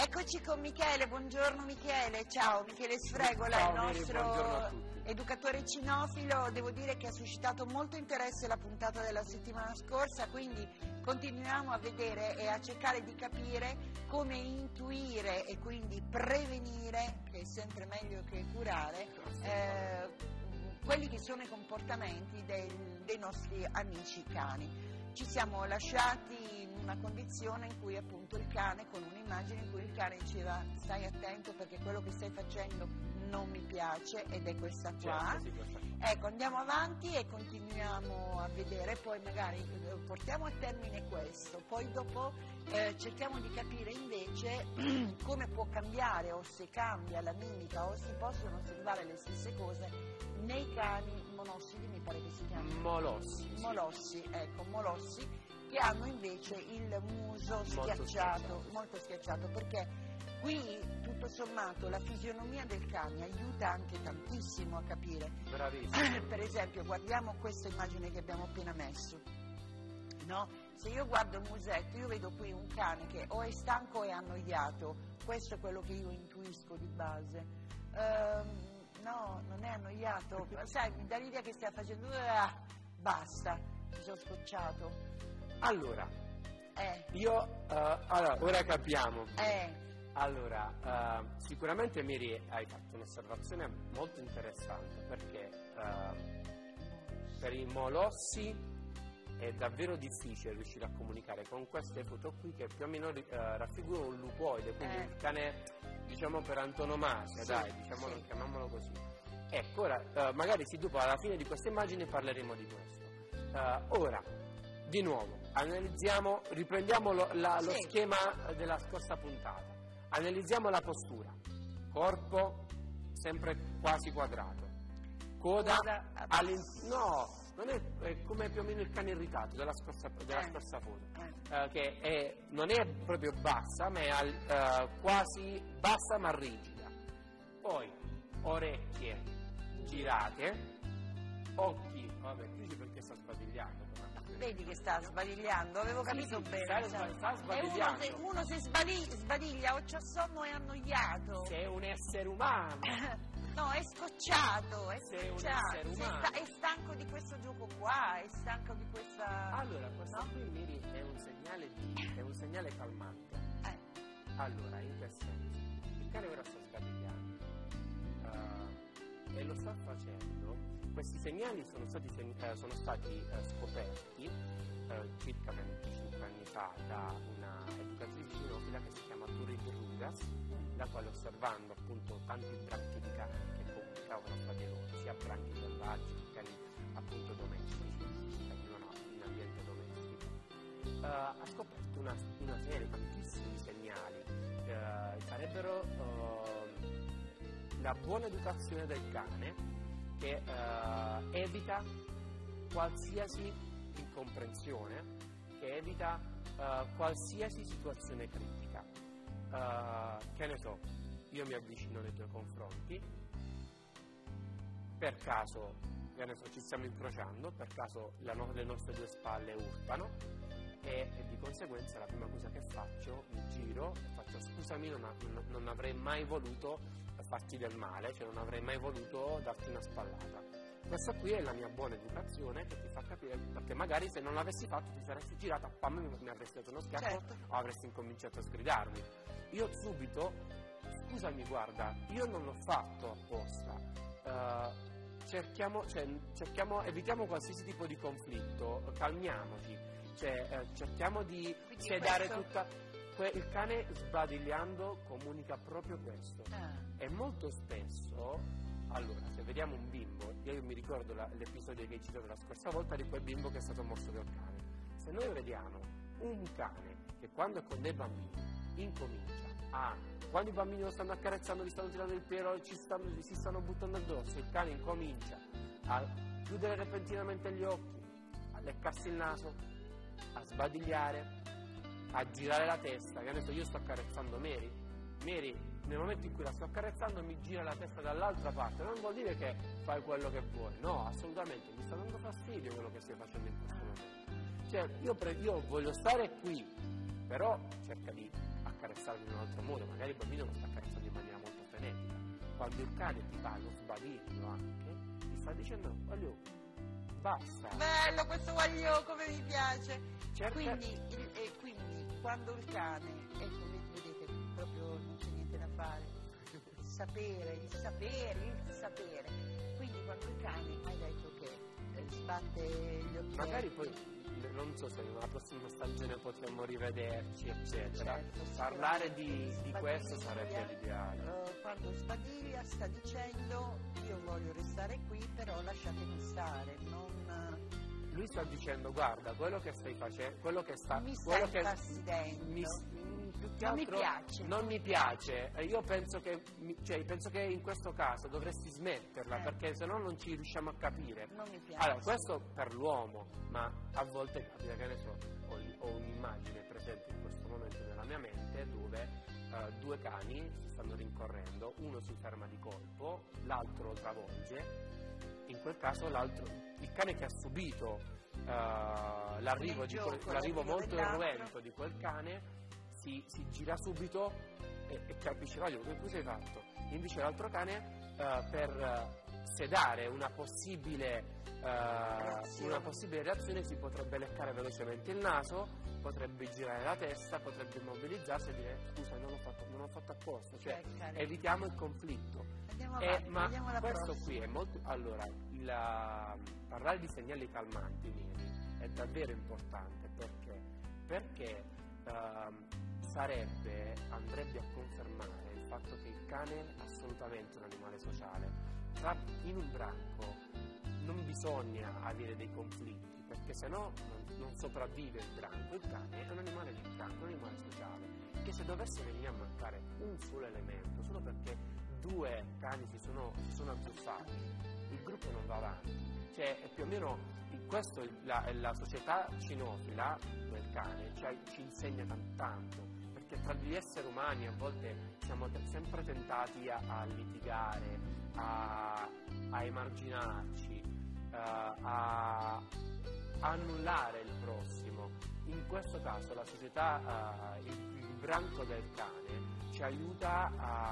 Eccoci con Michele, buongiorno Michele, ciao, Michele Sfregola, Ciao, il nostro Mary, educatore cinofilo. Devo dire che ha suscitato molto interesse la puntata della settimana scorsa, quindi continuiamo a vedere e a cercare di capire come intuire e quindi prevenire, che è sempre meglio che curare, quelli che sono i comportamenti dei nostri amici cani. Ci siamo lasciati in una condizione in cui appunto il cane, con un'immagine in cui il cane diceva stai attento perché quello che stai facendo non mi piace, ed è questa qua. Ecco, andiamo avanti e continuiamo a vedere, poi magari portiamo a termine questo, poi dopo cerchiamo di capire invece come può cambiare o se cambia la mimica o si possono osservare le stesse cose nei cani monossidi, mi pare che si chiamino molossi, ecco, molossi, che hanno invece il muso schiacciato, molto schiacciato, perché qui tutto sommato la fisionomia del cane aiuta anche tantissimo a capire. Bravissimo. Per esempio guardiamo questa immagine che abbiamo appena messo, no? Se io guardo il musetto io vedo qui un cane che o è stanco o è annoiato, questo è quello che io intuisco di base. No, non è annoiato, sai, mi dà l'idea che stia facendo basta, mi sono scocciato. Allora, ora capiamo. Allora, sicuramente Mary hai fatto un'osservazione molto interessante, perché per i molossi è davvero difficile riuscire a comunicare con queste foto qui, che più o meno raffigurano un lupoide, quindi il cane, diciamo, per antonomasia, chiamiamolo così. Ecco, ora magari dopo alla fine di questa immagine parleremo di questo. Ora, di nuovo, riprendiamo lo schema della scorsa puntata. Analizziamo la postura, corpo sempre quasi quadrato, coda no, non è come più o meno il cane irritato della scorsa foto, che non è proprio bassa, ma è quasi bassa ma rigida. Poi orecchie girate, occhi, vabbè, dici perché sta sbadigliando. Vedi che sta sbadigliando, avevo capito bene. Sta sbadigliando. Uno se sbadiglia o c'ha sonno è annoiato. Sei un essere umano. No, è scocciato, Sei un essere umano. È stanco di questo gioco qua, è stanco di questa... Allora, questo qui, Miri, è un segnale calmante. Allora, in che senso? Il cane ora sta sbadigliando e lo sta facendo. Questi segnali sono stati scoperti circa 25 anni fa da una educatrice cinofila che si chiama Turid Rugas, la quale, osservando appunto tanti branchi di cani che comunicavano fra di loro, sia branchi selvaggi che cani appunto domestici, che vivono in ambiente domestico, ha scoperto una serie, tantissimi segnali. Sarebbero la buona educazione del cane, che evita qualsiasi incomprensione, che evita qualsiasi situazione critica. Che ne so, io mi avvicino nei tuoi confronti, per caso, che ne so, ci stiamo incrociando, per caso le nostre due spalle urtano e di conseguenza la prima cosa che faccio, mi giro e faccio scusami, non avrei mai voluto farti del male, cioè non avrei mai voluto darti una spallata. Questa qui è la mia buona educazione, che ti fa capire, perché magari se non l'avessi fatto ti saresti girata, mi avresti dato uno schiaffo, o avresti incominciato a sgridarmi. Io subito, scusami, guarda, io non l'ho fatto apposta, evitiamo qualsiasi tipo di conflitto, calmiamoci, cerchiamo di sedare tutta... Il cane sbadigliando comunica proprio questo. E molto spesso, allora, se vediamo un bimbo, io mi ricordo l'episodio che hai citato la scorsa volta di quel bimbo che è stato morso dal cane. Se noi vediamo un cane che quando è con dei bambini incomincia quando i bambini lo stanno accarezzando, gli stanno tirando il pelo, si stanno buttando addosso, il cane incomincia a chiudere repentinamente gli occhi, a leccarsi il naso, a sbadigliare, a girare la testa, che adesso io sto accarezzando Mary, nel momento in cui la sto accarezzando mi gira la testa dall'altra parte, non vuol dire che fai quello che vuoi, no, assolutamente, mi sta dando fastidio quello che stai facendo in questo momento. Cioè, io voglio stare qui, però cerca di accarezzarlo in un altro modo, magari il bambino lo sta accarezzando in maniera molto frenetica. Quando il cane ti fa lo sbadiglio anche, ti sta dicendo voglio, basta. Bello questo voglio, come mi piace. Cerca... Quindi quando il cane, ecco, vedete, proprio non c'è niente da fare, il sapere. Quindi quando il cane, hai detto che sbatte gli occhi. Magari poi, non so se nella prossima stagione potremmo rivederci, eccetera. Certo, parlare di questo sarebbe l'ideale. Quando sbadiglia sta dicendo io voglio restare qui, però lasciatemi stare, non... Lui sta dicendo guarda, quello che stai facendo, quello che sta... Mi stai infastidendo. Non mi piace. Non mi piace. Io penso che in questo caso dovresti smetterla, perché se no non ci riusciamo a capire. Non mi piace. Allora, questo per l'uomo, ma a volte capita, che ne so, ho un'immagine presente in questo momento nella mia mente dove due cani si stanno rincorrendo, uno si ferma di colpo, l'altro lo travolge. In quel caso il cane che ha subito l'arrivo molto irruento di quel cane si gira subito e capisce, voglio, che cosa hai fatto? Invece l'altro cane per sedare una possibile reazione si potrebbe leccare velocemente il naso, potrebbe girare la testa, potrebbe immobilizzarsi e dire scusa, non l'ho fatto apposta, cioè evitiamo il conflitto. Ma questo qui è molto... Allora, parlare di segnali calmanti è davvero importante, perché andrebbe a confermare il fatto che il cane è assolutamente un animale sociale. In un branco non bisogna avere dei conflitti, perché sennò non sopravvive il branco. Il cane è un animale di branco, un animale sociale, che se dovesse venire a mancare un solo elemento, solo perché due cani si sono azzuffati, il gruppo non va avanti. Cioè, è più o meno questo la società cinofila del cane ci insegna tanto, perché tra gli esseri umani a volte siamo sempre tentati a litigare, a emarginarci, a annullare il prossimo. In questo caso la società, il branco del cane ci aiuta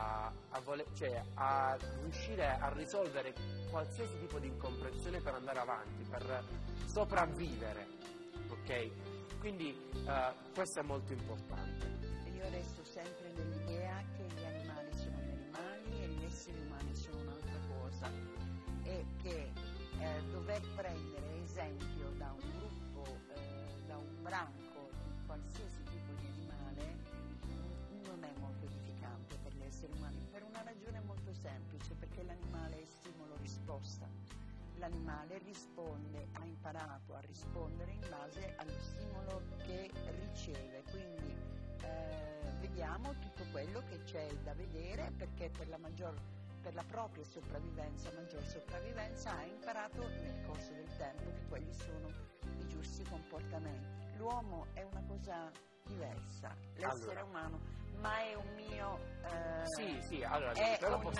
a riuscire a risolvere qualsiasi tipo di incomprensione per andare avanti, per sopravvivere, ok? Quindi questo è molto importante. Io resto sempre nell'idea che gli animali sono gli animali e gli esseri umani sono un'altra cosa, e che dover prendere esempio da un gruppo, da un branco di qualsiasi tipo di animale non è molto edificante per gli esseri umani, per una ragione molto semplice, perché l'animale è stimolo-risposta. L'animale risponde, ha imparato a rispondere in base allo stimolo che riceve, quindi vediamo tutto quello che c'è da vedere, perché per la propria maggior sopravvivenza, ha imparato nel corso del tempo che quelli sono i giusti comportamenti. L'uomo è una cosa diversa, l'essere umano, ma è un mio... allora, è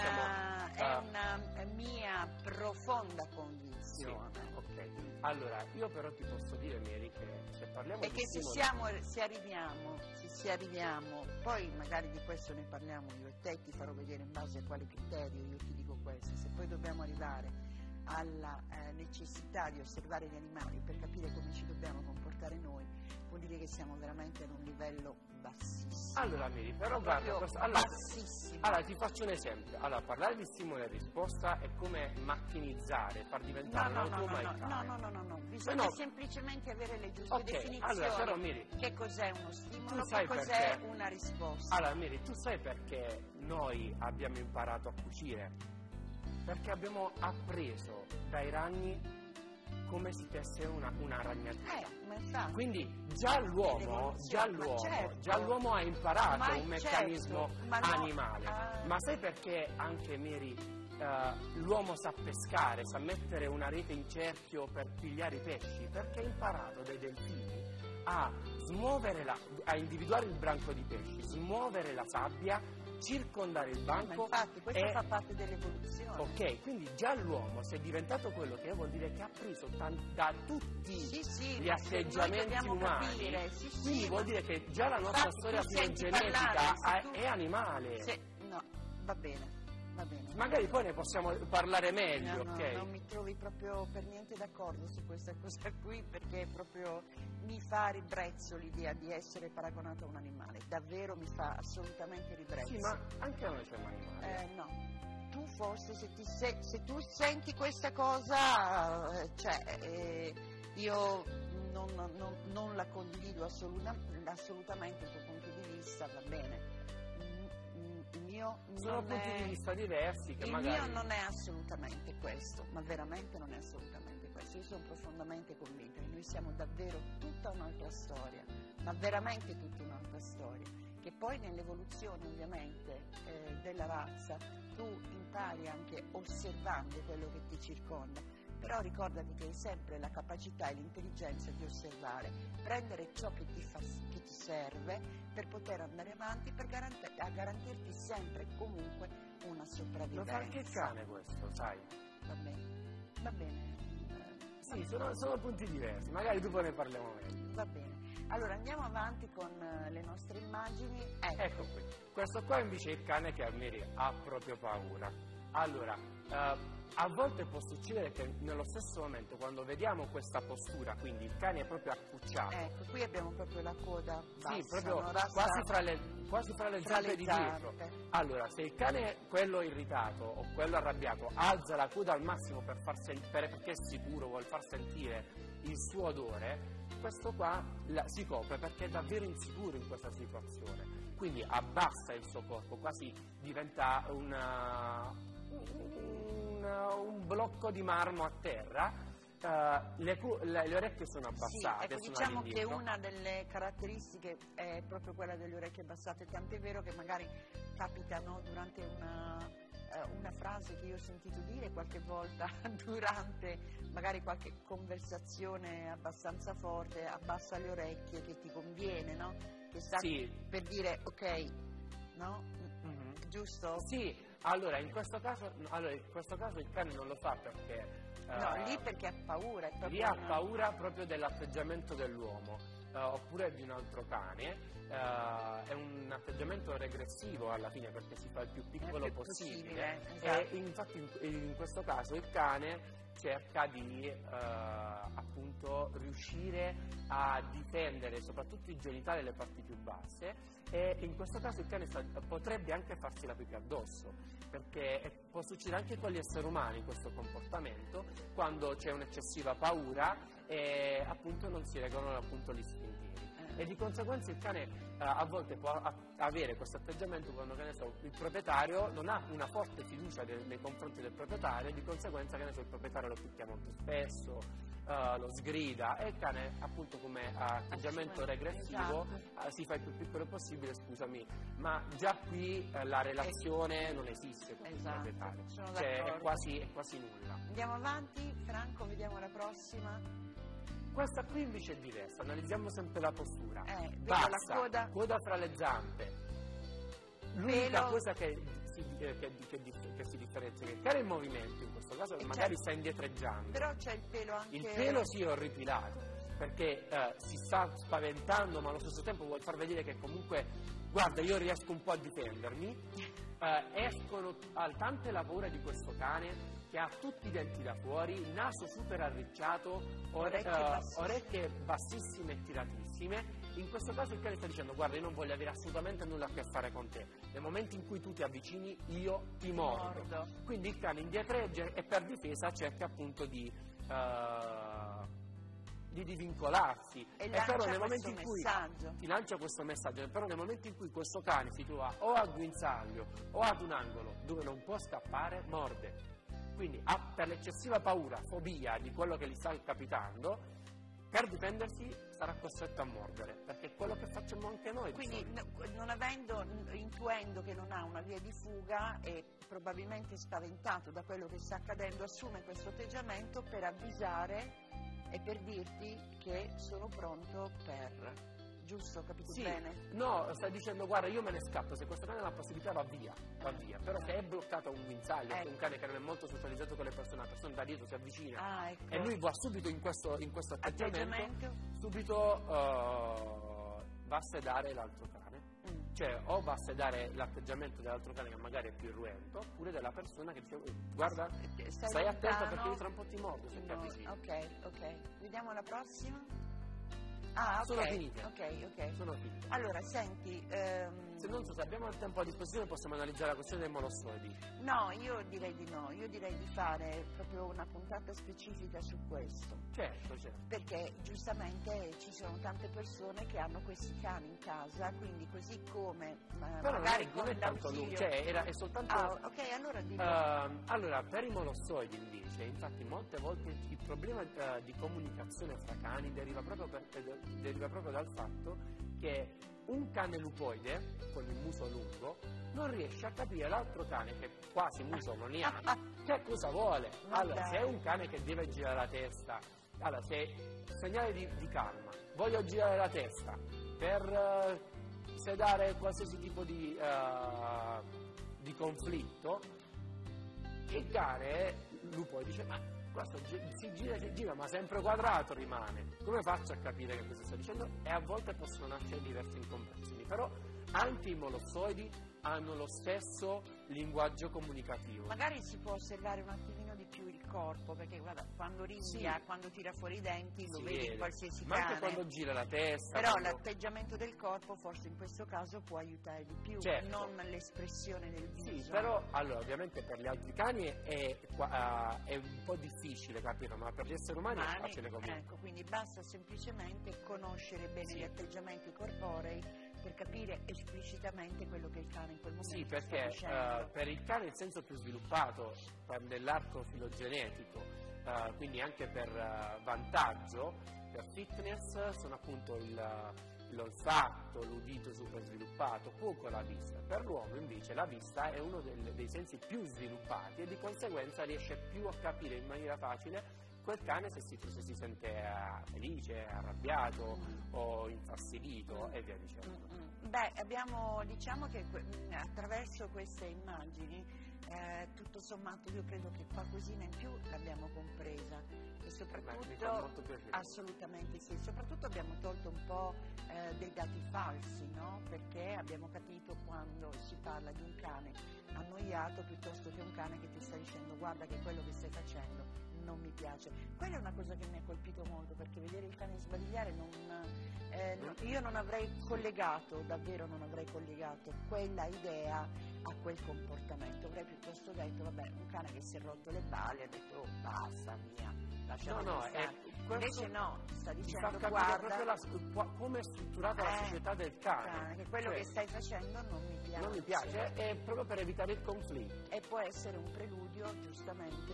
una mia profonda convinzione. Sì, ok. Allora, io però ti posso dire, Mary, che se parliamo di stimoli... se arriviamo, poi magari di questo ne parliamo io e te, ti farò vedere in base a quale criterio io ti dico questo. Se poi dobbiamo arrivare alla necessità di osservare gli animali per capire come ci dobbiamo comportare noi, vuol dire che siamo veramente ad un livello bassissimo. Allora, Miri, però guarda, bassissimo. Allora ti faccio un esempio. Allora, parlare di stimolo e risposta è come macchinizzare, far diventare un'automa il cane. No, bisogna semplicemente avere le giuste definizioni. Allora, però, Miri, che cos'è uno stimolo, che cos'è una risposta. Allora, Miri, tu sai perché noi abbiamo imparato a cucire? Perché abbiamo appreso dai ragni come si tesse una ragnatura. Quindi già l'uomo ha imparato un meccanismo animale. Ma sai perché anche, Mary, l'uomo sa pescare, sa mettere una rete in cerchio per pigliare i pesci? Perché ha imparato dai delfini a individuare il branco di pesci, smuovere la sabbia, circondare il banco. Ma infatti questo fa parte dell'evoluzione. Ok, quindi già l'uomo se è diventato quello che è, vuol dire che ha preso da tutti gli atteggiamenti umani. Capire, quindi vuol dire che già la nostra storia filogenetica è animale. No, va bene. Va bene. Magari poi ne possiamo parlare meglio, no, ok? Non mi trovi proprio per niente d'accordo su questa cosa qui, perché proprio mi fa ribrezzo l'idea di essere paragonato a un animale, davvero mi fa assolutamente ribrezzo. Sì, ma anche noi siamo animali. No, tu forse se tu senti questa cosa, io non la condivido assolutamente il tuo punto di vista, va bene. Sono punti di vista diversi che magari... Il mio non è assolutamente questo, ma veramente non è assolutamente questo. Io sono profondamente convinta che noi siamo davvero tutta un'altra storia, ma veramente tutta un'altra storia, che poi nell'evoluzione ovviamente della razza tu impari anche osservando quello che ti circonda, però ricordati che hai sempre la capacità e l'intelligenza di osservare, prendere ciò che ti serve per poter andare avanti, per garantirti sempre e comunque una sopravvivenza. Lo fa anche il cane questo, sai? Va bene. Sì, sono punti diversi, magari dopo ne parliamo meglio. Va bene. Allora andiamo avanti con le nostre immagini. Ecco qui. Questo qua invece è il cane che ha proprio paura. Allora, a volte può succedere che nello stesso momento, quando vediamo questa postura, quindi il cane è proprio accucciato. Ecco, qui abbiamo proprio la coda bassa, sì, proprio quasi fra le zampe di dietro. Allora, se il cane, quello irritato o quello arrabbiato, alza la coda al massimo perché è sicuro, vuol far sentire il suo odore, questo qua si copre perché è davvero insicuro in questa situazione. Quindi abbassa il suo corpo, quasi diventa un blocco di marmo a terra, le orecchie sono abbassate. Sì, ecco, diciamo che una delle caratteristiche è proprio quella delle orecchie abbassate, tant'è vero che magari capitano durante una frase che io ho sentito dire qualche volta durante magari qualche conversazione abbastanza forte: abbassa le orecchie che ti conviene, no? Che sta per dire ok, no? Mm-hmm. Giusto? Sì, allora in questo caso il cane non lo fa perché... no, lì perché ha paura. Lì ha paura proprio dell'atteggiamento dell'uomo, oppure di un altro cane. È un atteggiamento regressivo alla fine perché si fa il più piccolo possibile. Esatto. E infatti in questo caso il cane cerca di appunto riuscire a difendere soprattutto i genitali e le parti più basse, e in questo caso il cane potrebbe anche farsi la pipì addosso, perché può succedere anche con gli esseri umani questo comportamento quando c'è un'eccessiva paura e appunto non si regolano appunto gli istintivi. E di conseguenza il cane a volte può avere questo atteggiamento quando, che ne so, il proprietario non ha una forte fiducia nei confronti del proprietario, e di conseguenza, che ne so, il proprietario lo picchia molto spesso, lo sgrida, e il cane appunto come atteggiamento regressivo si fa il più piccolo possibile, scusami, ma già qui la relazione non esiste con il proprietario, cioè è quasi nulla. Andiamo avanti, Franco, vediamo la prossima. Questa qui invece è diversa, analizziamo sempre la postura. Bassa, la coda fra le zampe. L'unica cosa che si differenzia è che il cane è in movimento, in questo caso magari sta indietreggiando. Però c'è il pelo anche... Il pelo sì è orripilato, perché si sta spaventando, ma allo stesso tempo vuol far vedere che comunque, guarda, io riesco un po' a difendermi. Escono tante la paura di questo cane, che ha tutti i denti da fuori, il naso super arricciato, orecchie bassissime e tiratissime. In questo caso il cane sta dicendo: guarda, io non voglio avere assolutamente nulla a che fare con te, nel momento in cui tu ti avvicini io ti mordo. Quindi il cane indietreggia e per difesa cerca appunto di divincolarsi, e però nel momento in cui ti lancia questo messaggio, però nel momento in cui questo cane si trova o a guinzaglio o ad un angolo dove non può scappare, morde. Quindi per l'eccessiva paura, fobia di quello che gli sta capitando, per difendersi sarà costretto a mordere, perché è quello che facciamo anche noi. Quindi intuendo che non ha una via di fuga e probabilmente spaventato da quello che sta accadendo, assume questo atteggiamento per avvisare e per dirti che sono pronto per giusto? Ho capito sì, bene? no, stai dicendo guarda io me ne scappo, se questo cane ha la possibilità va via, però se è bloccato a un guinzaglio, un cane che non è molto socializzato con le persone, la persona da dietro si avvicina e lui va subito in questo atteggiamento, subito va a sedare l'altro cane. Cioè o va a sedare l'atteggiamento dell'altro cane che magari è più irruento, oppure della persona che dice guarda stai attento perché tra un po' ti mordo se ti avvicini. Ok, vediamo la prossima. Sono finite. Ok. Sono finite. Allora, senti... Se non so se abbiamo il tempo a disposizione possiamo analizzare la questione dei molossoidi. No, io direi di no, io direi di fare proprio una puntata specifica su questo. Certo. Perché giustamente ci sono tante persone che hanno questi cani in casa, quindi così come però magari non è tanto lungo, cioè è soltanto... ok, allora dillo. Allora, per i molossoidi invece, infatti molte volte il problema di comunicazione fra cani deriva proprio dal fatto che un cane lupoide con il muso lungo non riesce a capire l'altro cane che quasi muso non ne ha che cosa vuole. Allora, se è un cane che deve girare la testa, allora se segnale di calma, voglio girare la testa per sedare qualsiasi tipo di conflitto, il cane lupoide dice ma questo si gira ma sempre quadrato rimane, come faccio a capire che cosa sta dicendo? E a volte possono nascere diverse incomprensioni, però anche i molossoidi hanno lo stesso linguaggio comunicativo. Magari si può osservare un attimino di più il corpo, perché guarda, quando ringhia, quando tira fuori i denti lo vedi in qualsiasi cane. Ma anche quando gira la testa. Però l'atteggiamento del corpo forse in questo caso può aiutare di più, non l'espressione del viso. Sì, però allora ovviamente per gli altri cani è un po' difficile capire, ma per gli esseri umani è facile comunque. Ecco, quindi basta semplicemente conoscere bene gli atteggiamenti corporei per capire esplicitamente quello che il cane in quel momento sta dicendo. Sì, perché per il cane il senso più sviluppato nell'arco filogenetico, quindi anche per vantaggio, per fitness, sono appunto l'olfatto, l'udito super sviluppato, poco la vista. Per l'uomo invece la vista è uno dei sensi più sviluppati e di conseguenza riesce più a capire in maniera facile quel cane se si sente felice, arrabbiato o infastidito e via dicendo. Diciamo che attraverso queste immagini tutto sommato io credo che qualcosina in più l'abbiamo compresa e soprattutto assolutamente sì, soprattutto abbiamo tolto un po' dei dati falsi, no? Perché abbiamo capito quando si parla di un cane annoiato piuttosto che un cane che ti sta dicendo guarda che quello che stai facendo non mi piace. Quella è una cosa che mi ha colpito molto, perché vedere il cane sbadigliare io non avrei collegato, davvero non avrei collegato quella idea a quel comportamento, avrei piuttosto detto vabbè, un cane che si è rotto le balle ha detto oh basta via, lasciamo stare. Invece no, sta dicendo guarda come è strutturata la società del cane, che quello che stai facendo non mi piace. Non mi piace, è proprio per evitare il conflitto. E può essere un preludio, giustamente,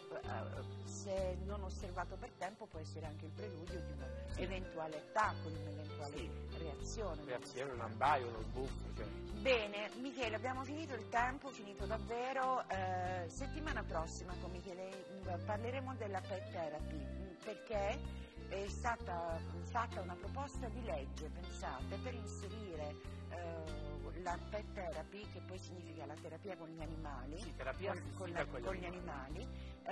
se non osservato per tempo, può essere anche il preludio di un eventuale attacco, di un'eventuale reazione. Reazione, un abbaio, uno sbuffo. Cioè. Bene, Michele, abbiamo finito il tempo, finito davvero. Settimana prossima con Michele parleremo della pet therapy, perché è stata fatta una proposta di legge, pensate, per inserire la pet therapy, che poi significa la terapia con gli animali, con gli animali,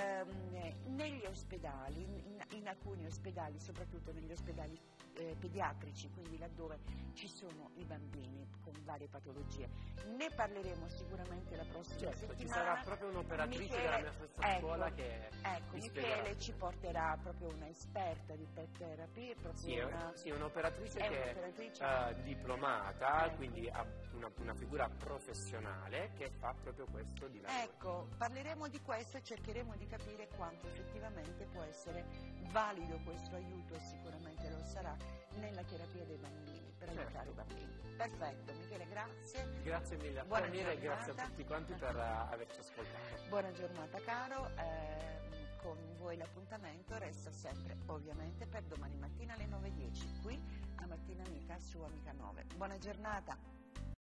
negli ospedali, in alcuni ospedali, soprattutto negli ospedali pediatrici, quindi laddove ci sono i bambini con varie patologie. Ne parleremo sicuramente la prossima settimana. Ci sarà proprio un'operatrice della mia stessa scuola che Michele ci porterà proprio un'esperta di pet therapy, un'operatrice che è diplomata, quindi ha una figura professionale che fa proprio questo di lavoro. Ecco, parleremo di questo e cercheremo di capire quanto effettivamente può essere valido questo aiuto, e sicuramente lo sarà, nella terapia dei bambini, per aiutare i bambini. Perfetto, Michele, grazie. Grazie mille a te e grazie a tutti quanti per averci ascoltato. Buona giornata caro, con voi l'appuntamento resta sempre ovviamente per domani mattina alle 9:10 qui a Mattina Amica su Amica 9. Buona giornata.